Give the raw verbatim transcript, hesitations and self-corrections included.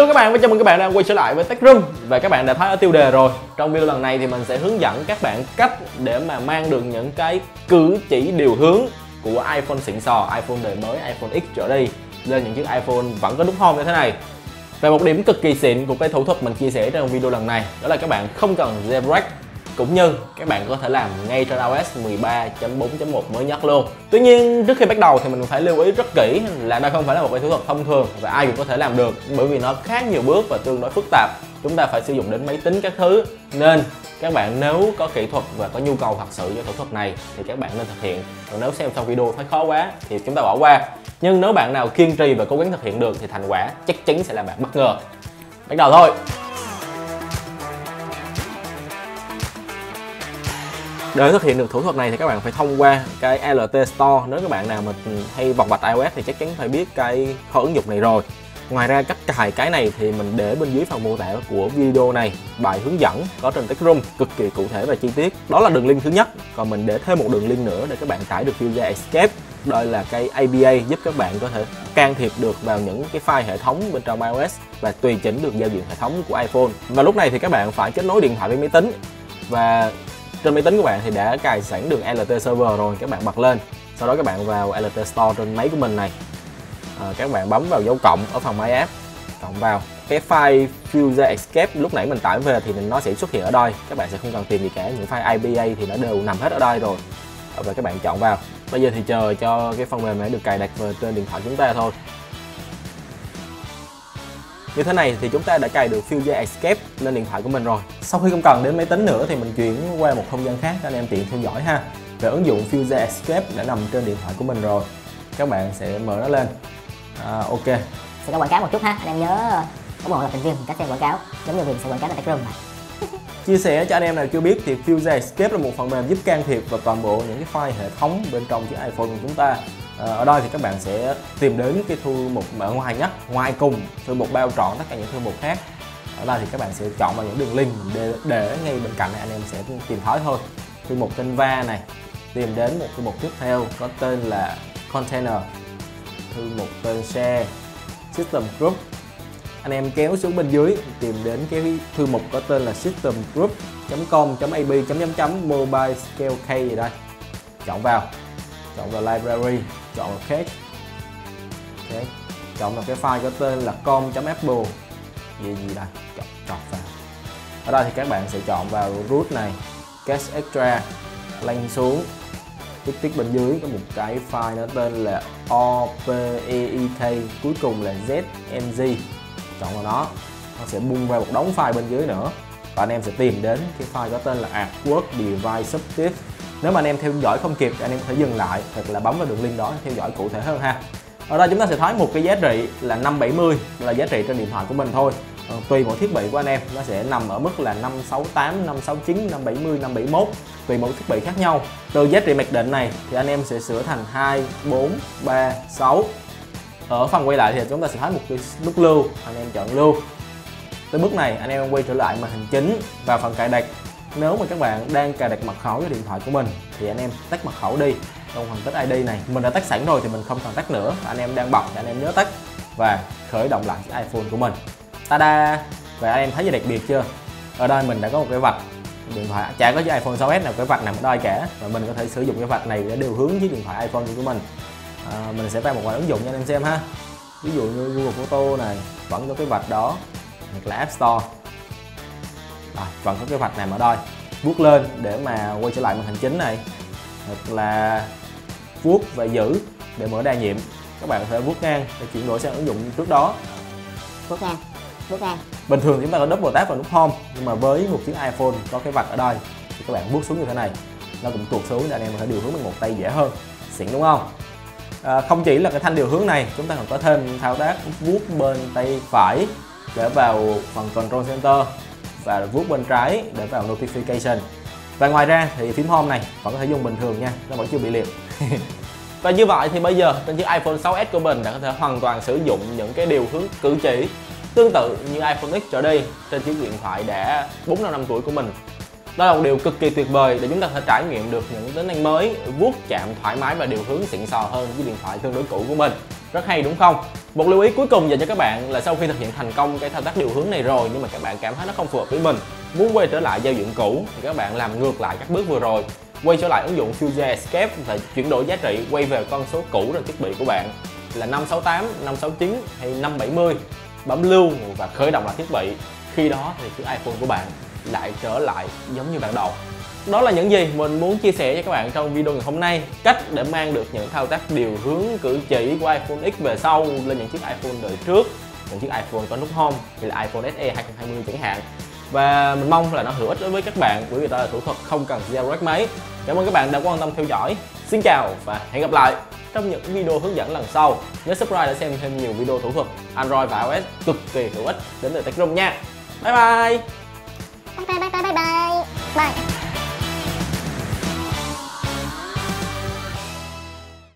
Hello các bạn và chào mừng các bạn đã quay trở lại với Tech Room. Và các bạn đã thấy ở tiêu đề rồi, trong video lần này thì mình sẽ hướng dẫn các bạn cách để mà mang được những cái cử chỉ điều hướng của iPhone xịn sò, iPhone đời mới, iPhone X trở đi lên những chiếc iPhone vẫn có nút home như thế này. Và một điểm cực kỳ xịn của cái thủ thuật mình chia sẻ trong video lần này đó là các bạn không cần jailbreak, cũng như các bạn có thể làm ngay trên iOS mười ba chấm bốn chấm một mới nhất luôn. Tuy nhiên trước khi bắt đầu thì mình phải lưu ý rất kỹ là đây không phải là một cái thủ thuật thông thường và ai cũng có thể làm được, bởi vì nó khá nhiều bước và tương đối phức tạp. Chúng ta phải sử dụng đến máy tính các thứ, nên các bạn nếu có kỹ thuật và có nhu cầu thật sự cho thủ thuật này thì các bạn nên thực hiện. Còn nếu xem xong video thấy khó quá thì chúng ta bỏ qua. Nhưng nếu bạn nào kiên trì và cố gắng thực hiện được thì thành quả chắc chắn sẽ làm bạn bất ngờ. Bắt đầu thôi. Để thực hiện được thủ thuật này thì các bạn phải thông qua cái L T Store. Nếu các bạn nào mà hay vọc vạch iOS thì chắc chắn phải biết cái kho ứng dụng này rồi. Ngoài ra cách cài cái này thì mình để bên dưới phần mô tả của video này bài hướng dẫn có trên Tech Room cực kỳ cụ thể và chi tiết. Đó là đường link thứ nhất. Còn mình để thêm một đường link nữa để các bạn tải được Fuse Escape. Đây là cái A P I giúp các bạn có thể can thiệp được vào những cái file hệ thống bên trong iOS và tùy chỉnh được giao diện hệ thống của iPhone. Và lúc này thì các bạn phải kết nối điện thoại với máy tính, và trên máy tính của bạn thì đã cài sẵn đường L T Server rồi, các bạn bật lên. Sau đó các bạn vào L T Store trên máy của mình này. À, các bạn bấm vào dấu cộng ở phần My App, cộng vào cái file Fuse Escape lúc nãy mình tải về thì nó sẽ xuất hiện ở đây. Các bạn sẽ không cần tìm gì cả, những file A P I thì nó đều nằm hết ở đây rồi. Và các bạn chọn vào. Bây giờ thì chờ cho cái phần mềm này được cài đặt vào trên điện thoại chúng ta thôi. Như thế này thì chúng ta đã cài được Fuse Escape lên điện thoại của mình rồi. Sau khi không cần đến máy tính nữa thì mình chuyển qua một không gian khác để anh em tiện theo dõi ha. Về ứng dụng Fuse Escape đã nằm trên điện thoại của mình rồi. Các bạn sẽ mở nó lên. À, ok. Sẽ có quảng cáo một chút ha, anh em nhớ ủng hộ là thành viên cách xem quảng cáo, giống như mình sẽ quảng cáo tại Tech Room mà. Chia sẻ cho anh em nào chưa biết thì Fuse Escape là một phần mềm giúp can thiệp vào toàn bộ những cái file hệ thống bên trong chiếc iPhone của chúng ta. À, ở đây thì các bạn sẽ tìm đến cái thư mục ở ngoài nhất, ngoài cùng thư mục bao trọn tất cả những thư mục khác. Ở đây thì các bạn sẽ chọn vào những đường link để, để ngay bên cạnh này anh em sẽ tìm thấy thôi. Thư mục tên va này, tìm đến một thư mục tiếp theo có tên là Container, thư mục tên Share, System Group. Anh em kéo xuống bên dưới tìm đến cái thư mục có tên là system group chấm com chấm a b chấm chấm chấm mobile scale k gì đây. Chọn vào, chọn vào library, chọn vào cache, okay. Chọn vào cái file có tên là com chấm apple gì gì đây, chọn, chọn vào. Ở đây thì các bạn sẽ chọn vào root này, cache extra, link xuống, tiếp tiếp bên dưới có một cái file nó tên là opeek, cuối cùng là zng. Chọn vào nó, nó sẽ bung ra một đống file bên dưới nữa. Và anh em sẽ tìm đến cái file có tên là artwork device subtif. Nếu mà anh em theo dõi không kịp thì anh em có thể dừng lại hoặc là bấm vào đường link đó theo dõi cụ thể hơn ha. Ở đây chúng ta sẽ thấy một cái giá trị là năm bảy mươi là giá trị trên điện thoại của mình thôi. Còn tùy mỗi thiết bị của anh em nó sẽ nằm ở mức là năm sáu tám, năm sáu chín, năm bảy mươi, năm bảy mốt, tùy mỗi thiết bị khác nhau. Từ giá trị mặc định này thì anh em sẽ sửa thành hai, bốn, ba, sáu. Ở phần quay lại thì chúng ta sẽ thấy một cái nút lưu, anh em chọn lưu. Tới bước này anh em quay trở lại màn hình chính vào phần cài đặt. Nếu mà các bạn đang cài đặt mật khẩu cho điện thoại của mình thì anh em tắt mật khẩu đi. Trong phần tắt I D này mình đã tắt sẵn rồi thì mình không cần tắt nữa. Anh em đang bật thì anh em nhớ tắt và khởi động lại chiếc iPhone của mình. Ta-da! Và anh em thấy gì đặc biệt chưa? Ở đây mình đã có một cái vạch điện thoại, chả có chiếc iPhone sáu S nào cái vạch nằm ở đây cả, và mình có thể sử dụng cái vạch này để điều hướng chiếc điện thoại iPhone của mình. À, mình sẽ ra một vài ứng dụng cho anh em xem ha. Ví dụ như Google Photo này vẫn có cái vạch đó, hoặc là App Store. Rồi, vẫn có cái vạch nằm ở đây. Vuốt lên để mà quay trở lại màn hình chính này, hoặc là vuốt và giữ để mở đa nhiệm. Các bạn có thể vuốt ngang để chuyển đổi sang ứng dụng trước đó. Vuốt ngang, vuốt ngang. Bình thường chúng ta có double tap vào nút home, nhưng mà với một chiếc iPhone có cái vạch ở đây thì các bạn vuốt xuống như thế này, nó cũng tuột xuống để anh em có thể điều hướng bằng một tay dễ hơn. Xịn đúng không? À, không chỉ là cái thanh điều hướng này, chúng ta còn có thêm thao tác vuốt bên tay phải để vào phần Control Center và vuốt bên trái để vào Notification. Và ngoài ra thì phím home này vẫn có thể dùng bình thường nha, nó vẫn chưa bị liệt. Và như vậy thì bây giờ trên chiếc iPhone sáu S của mình đã có thể hoàn toàn sử dụng những cái điều hướng cử chỉ tương tự như iPhone X trở đi trên chiếc điện thoại đã bốn năm năm tuổi của mình. Đó là một điều cực kỳ tuyệt vời để chúng ta có thể trải nghiệm được những tính năng mới, vuốt chạm thoải mái và điều hướng xịn sò hơn với điện thoại tương đối cũ của mình. Rất hay đúng không? Một lưu ý cuối cùng dành cho các bạn là sau khi thực hiện thành công cái thao tác điều hướng này rồi nhưng mà các bạn cảm thấy nó không phù hợp với mình, muốn quay trở lại giao diện cũ thì các bạn làm ngược lại các bước vừa rồi, quay trở lại ứng dụng Fuse Escape và chuyển đổi giá trị quay về con số cũ trên thiết bị của bạn là năm sáu tám, năm sáu chín hay năm bảy mươi, bấm lưu và khởi động lại thiết bị. Khi đó thì chiếc iPhone của bạn lại trở lại giống như ban đầu. Đó là những gì mình muốn chia sẻ với các bạn trong video ngày hôm nay. Cách để mang được những thao tác điều hướng cử chỉ của iPhone X về sau lên những chiếc iPhone đời trước, những chiếc iPhone có nút Home thì là iPhone ét e hai không hai không chẳng hạn. Và mình mong là nó hữu ích đối với các bạn, bởi vì đó là thủ thuật không cần jailbreak máy. Cảm ơn các bạn đã quan tâm theo dõi. Xin chào và hẹn gặp lại trong những video hướng dẫn lần sau. Nhớ subscribe để xem thêm nhiều video thủ thuật Android và iOS cực kỳ hữu ích đến từ Techroom nha. Bye bye.